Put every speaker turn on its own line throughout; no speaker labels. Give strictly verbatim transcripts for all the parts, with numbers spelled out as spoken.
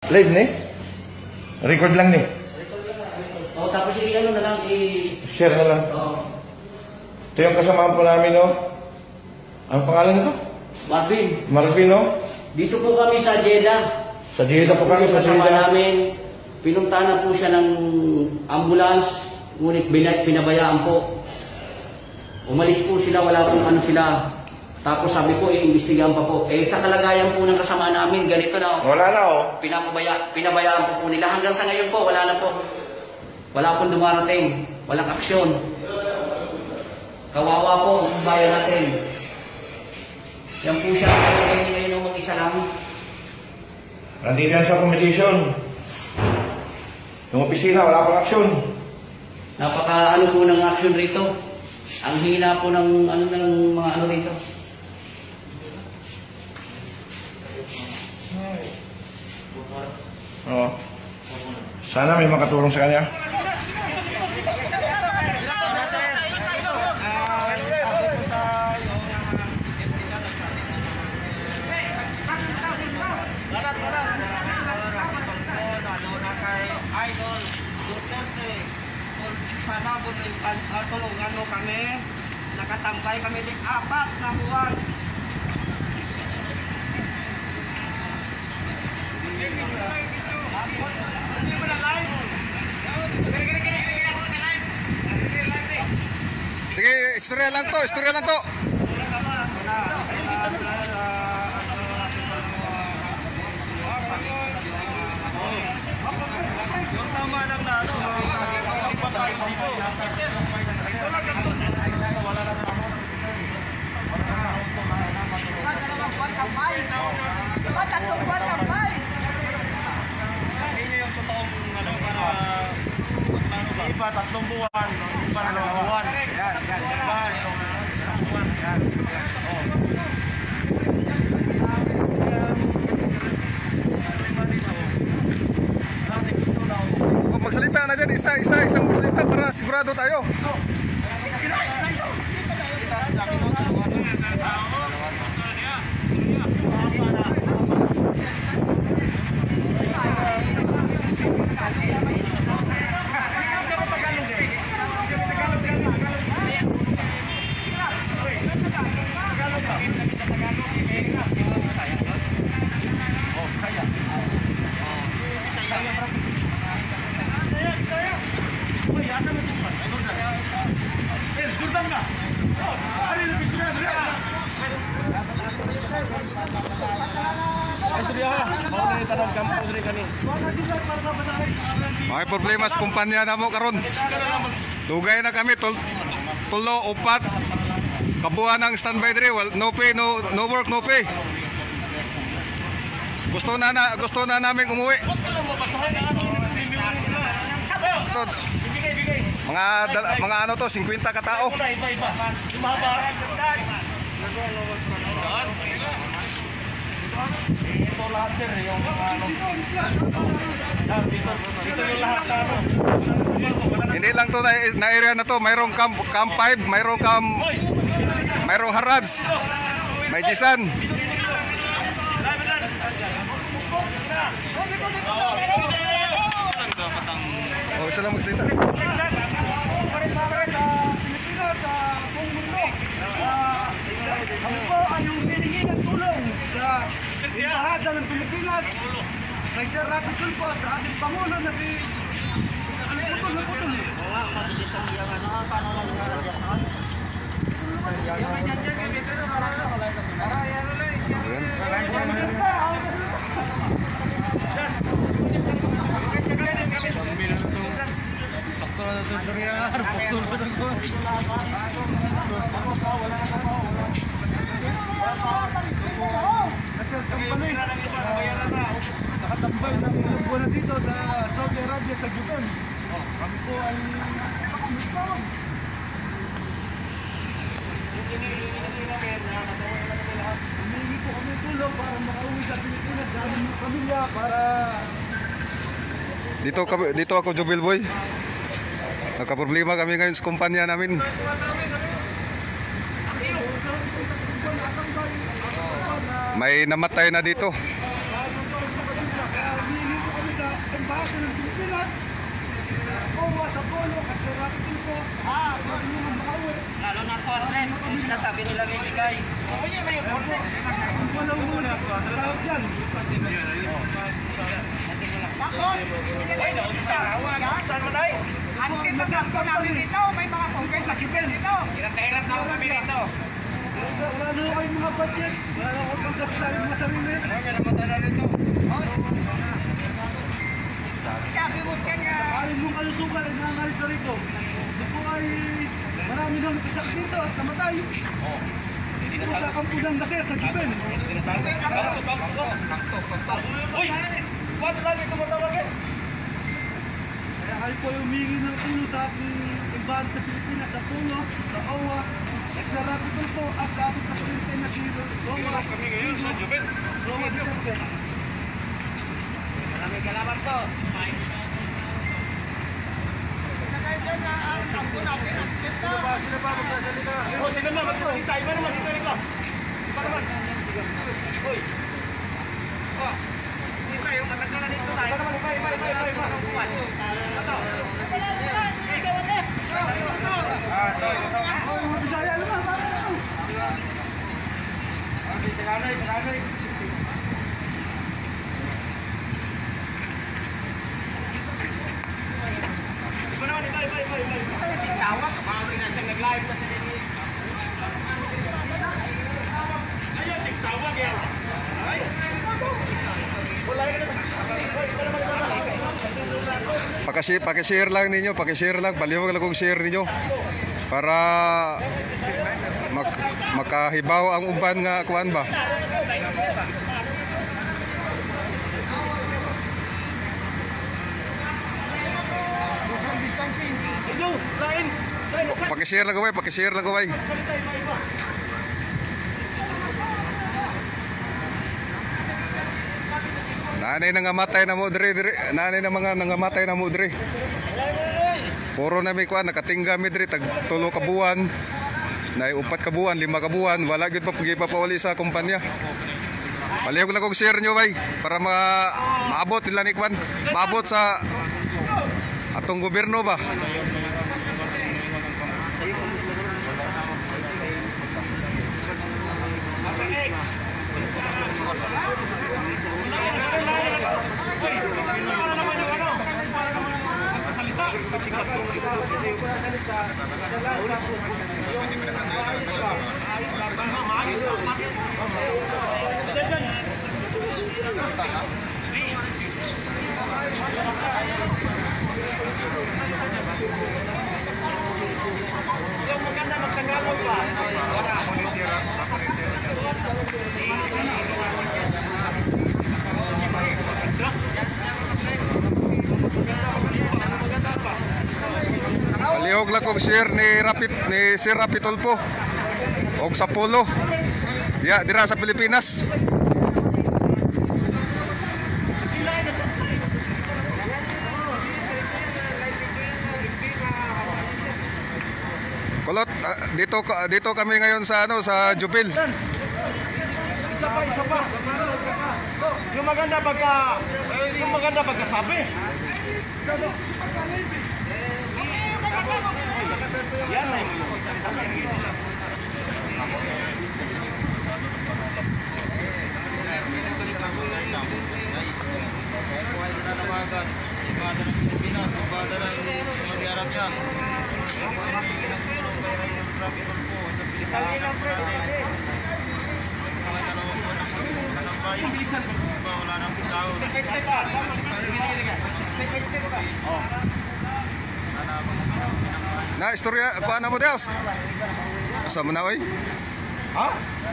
Live ni? Record lang ni?
Oh, tapos i ano na lang, i...
Share na lang.
Oh.
Ito yung kasamahan po namin, no? Ang pangalan nito?
Marvin.
Marvin, no?
Dito po kami sa Jeddah.
Sa Jeddah po kami, sa
Kasama
Jeddah.
namin, pinuntahan na po siya ng ambulance, ngunit binay, pinabayaan po. Umalis po sila, wala pong ano sila. Tapos sabi ko, i-imbestigahan pa po. Eh, sa kalagayan po ng kasama namin, ganito na.
Wala na, oh.
Pinapabaya, pinabayaan po po nila. Hanggang sa ngayon po, wala na po. Wala pong dumarating. Walang aksyon. Kawawa po ang bayan natin. Yan po siya. Ngayon ngayon ng mag-isa lang.
Nandito yan sa accommodation. Yung opisina, wala pang aksyon.
Napaka ano po ng aksyon rito. Ang hina po ng ano ng mga ano rito.
Oo. Sana may makatulong sa kanya.
Idol, Duterte, sana tulungan mo kami. Nakatambay kami di apat na buwan.
Sige, istorya lang to, istorya lang to.
Iba, tatlong buwan, iba na mga buwan. Yan, yan, yan. Iba, isang buwan. Yan, yan.
Oh, magsalita na dyan, isa, isa, isang magsalita para sigurado tayo. May problema sa kumpanya na mo karon. Dugay na kami tul tulo upat kabuuan ng standby diri, well, no pay, no no work, no pay. Gusto na, na gusto na namin umuwi. Gusto, mga dal, mga ano to, fifty ka tao.
Ito lahat sir, yung ano. Dito, dito yung lahat sa ano.
Hindi lang to na, na area na to, mayroong camp camp five, mayroong camp mayroong Harads, may Jisan. Oh, isa lang magsalita.
Ako po ay yung hiningi ng tulong sa Embahada ng Pilipinas kay Sir Rapi Tulfo sa ating Pangulo na si Putol na Putol. Oo nga, mabilis ang iyang ano, paano lang yung adjust na ano? Para yan na lang siya. Sakto na sa istorya, putol sa dagko. Nakatambay ng buwan na dito sa Saudi Arabia sa Jubon. Kami po ay humingi po kami tulong para makauwi sa Pilipinas sa aming pamilya para
Dito dito ako Jubil Boy. Nagka-problema kami ngayon sa kumpanya namin. May namatay na dito.
embahada ng Pilipinas, O W A sa Polo, kasi rapid tulpo. Ah,
Lalo na cornet, yung sinasabi nilang ibigay.
ang walang muna, sahod yan.
Tapos, inilagay mo sa saan mo na ang sinasabi ko namin dito, may mga convent na sipil dito. Hirap-hirap na kami rito.
Wala na kayong mga budget, wala na kayong pagkasali mga sarili.
Sabi mo kanya,
Ayon mong kalusugan ay nangalit na rito. Ito po ay marami nang isak dito at namatay. Dito po sa Kampudan kasi sa Giben.
uy, ba't lagi tumatawagin?
Kaya kayo po ay humingi ng tulong sa ating embahada sa Pilipinas, sa Puno, sa O W A, sa Rapid Tulpo at sa ating presidente na si Roma.
Kami ngayon sa Jubel.
Roma Duterte.
Maraming salamat po. Nakaya dyan na ang tampo natin, ang sesa.
Sino ba magsasalita?
O, sino na magsalita? Iba naman, iba naman. Iba naman. Uy. O, iba yung matagalan dito tayo. Iba naman, iba, iba, iba, iba, iba. Ito. Wala naman, hindi ka wala. Ah, ito, ito.
Oh, mga Bisaya naman, parang ano?
Si Silanay, Silanay. Iba naman, iba, iba, iba, iba. Si Tawag, kapag na siya nag-live na siya. Ayun, nagtawag yan. Ay. Wala ka naman.
Pakashare, pakishare lang ninyo, pakishare lang, palihog lang kong share ninyo para mak makahibaw ang uban nga kuan ba.
Social distancing.
Ito, lain. Lain, nasa-
Pakishare lang gaway, pakishare lang gaway.
salita, iba, iba.
Nanay nangamatay na mo diri diri, nanay na mga nangamatay na mo diri. Puro na may kuan nakatingga mi diri tag tulo ka buwan. Nay upat ka buwan, lima ka buwan, wala gyud pa pagi pa pauli sa kumpanya. Palihog lang kong share nyo bay para ma maabot nila ni kuan, maabot sa atong gobyerno ba.
Yung maganda magtagalog pa.
Palihog lang kong share ni Rapid ni Sir Rapid Tulpo og sa Polo. Diya dira sa Pilipinas. Kulot, ah, dito ka- dito kami ngayon sa ano sa Jubil.
Isa pa, isa pa.
Yung maganda pagka yung maganda pagkasabi. Yan na yung
Na istorya kuan na mo Dios. Sa mo na oy.
Ha?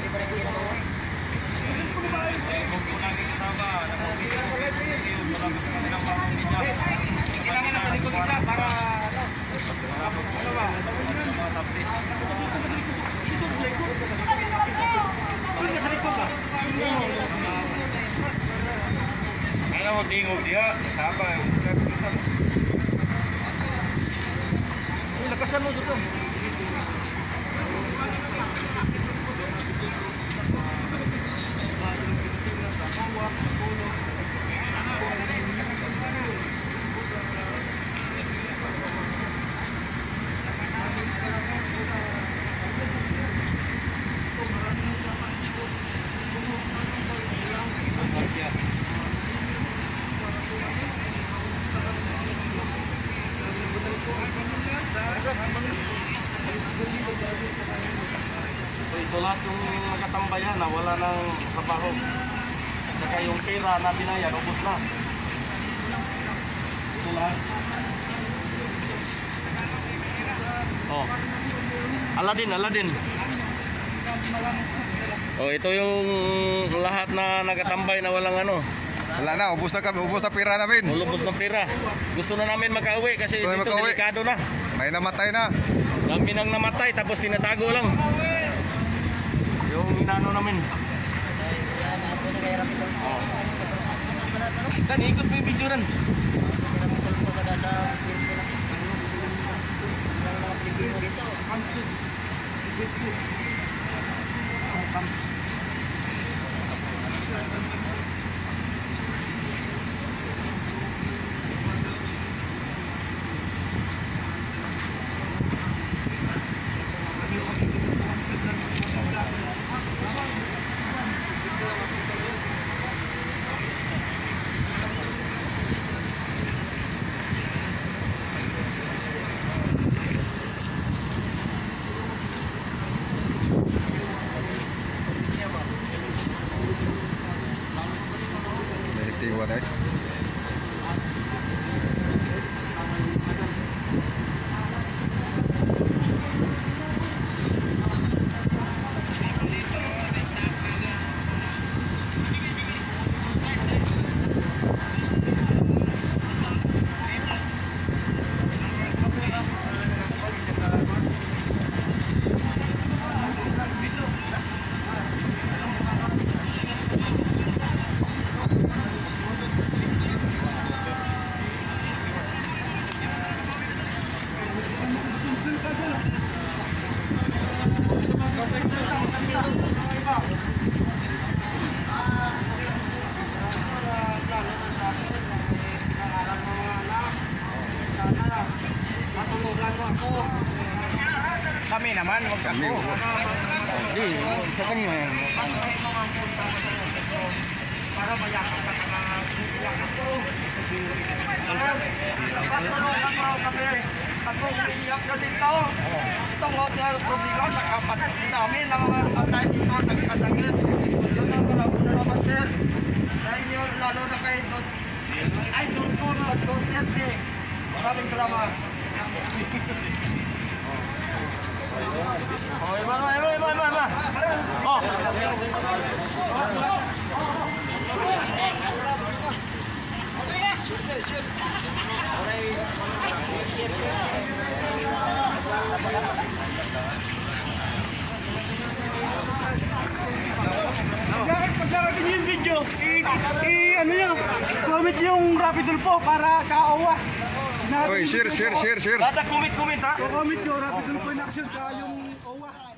Kailangan na sa likod isa para ano? Ano ba? Mga sablis. Kailangan mo tingog diha, kasama. Lakasan mo dito. lahat yung nagatambayan na wala nang trabaho. Saka yung pera na binayan, ubos na. Ito lahat. Oh. Aladin, Aladin. Oh, ito yung lahat na nagatambay na walang ano.
Wala na, ubos na kami, ubos na pira namin.
Ulubos ng pera. Gusto na namin makauwi kasi
Gusto na
dito
makauwi.
delikado na.
May namatay na.
Dami nang namatay tapos tinatago lang. Yung inano namin. Oh. Dan, ikot mo yung video rin.
Tiwa tayo.
Matulungan mo ako.
Kami naman, wag ako. Hindi, sa kanyo yan.
Pantay mo ang punta mo sa Negro para mayakap ka na iiyak ako. Patulungan mo kami. Ako umiiyak ka dito. Tungkol sa problema, nakapat namin ang mga matay dito, nagkasakit. Yun ang maraming salamat, sir. Dahil nyo, lalo na kay Don. Ay, Don-Don at Don-Tete. Maraming salamat.
Oh, iba, iba, iba, iba, iba. Oh.
Pag-like niyo yung video, i-ano nyo, comment yung Rapid Tulfo para ka-O W A.
Oy, share, share, share, share.
Bata, comment, comment ha.
Comment nyo Rapid Tulfo in action sa yung O W A.